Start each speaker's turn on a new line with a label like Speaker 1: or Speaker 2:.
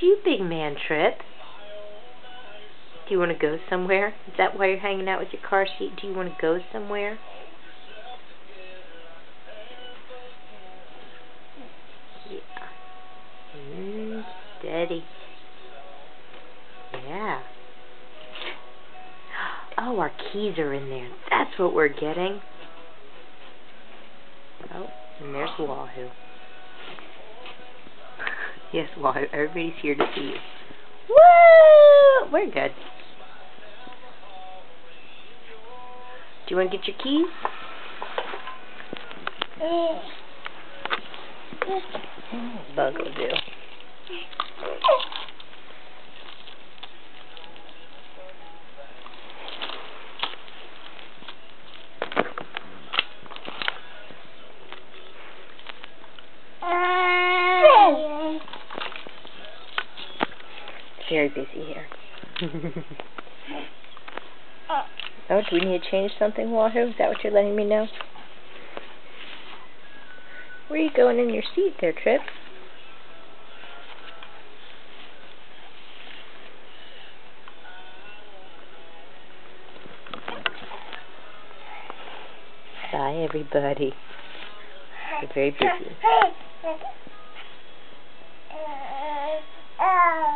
Speaker 1: you, big man Trip? Do you want to go somewhere? Is that why you're hanging out with your car seat? Do you want to go somewhere? Yeah. Steady. Yeah. Oh, our keys are in there. That's what we're getting. Oh, and there's Wahoo. Yes, Wahoo. Everybody's here to see you. Woo! We're good. Do you want to get your keys? Bug will do. Very busy here. Oh, do we need to change something, Wahoo? Is that what you're letting me know? Where are you going in your seat there, Trip? Bye, everybody. We're very busy.